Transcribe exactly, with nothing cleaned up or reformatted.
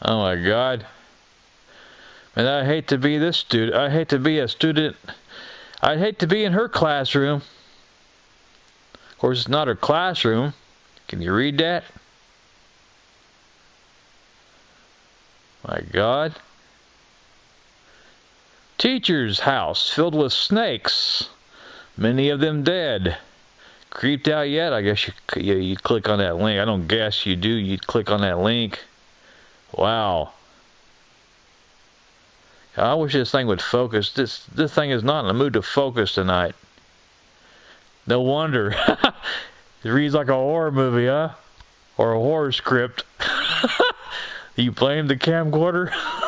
Oh my God. And I hate to be this student. I hate to be a student. I'd hate to be in her classroom. Of course, it's not her classroom. Can you read that? My God. Teacher's house filled with snakes. Many of them dead. Creeped out yet? I guess you, you, you click on that link. I don't guess you do. You click on that link. Wow. I wish this thing would focus. This this thing is not in the mood to focus tonight. No wonder. It reads like a horror movie, huh? Or a horror script. You blame the camcorder?